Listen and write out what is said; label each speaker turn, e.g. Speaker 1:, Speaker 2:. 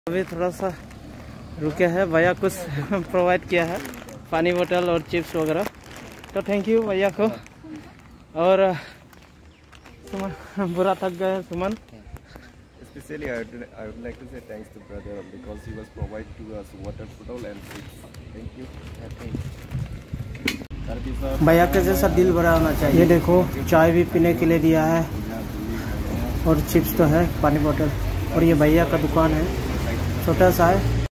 Speaker 1: अभी थोड़ा सा रुके हैं, भैया कुछ प्रोवाइड किया है, पानी बोतल और चिप्स वगैरह, तो थैंक यू भैया को। और सुमन बुरा थक गए सुमन।
Speaker 2: Especially, I would like to say thanks to brother because he was provide to us water bottle and chips. Thank you.
Speaker 1: भैया के जैसा दिल बड़ा होना चाहिए। ये देखो चाय भी पीने के लिए दिया है और चिप्स तो है, पानी बोतल। और ये भैया का दुकान है, छोटा सा है।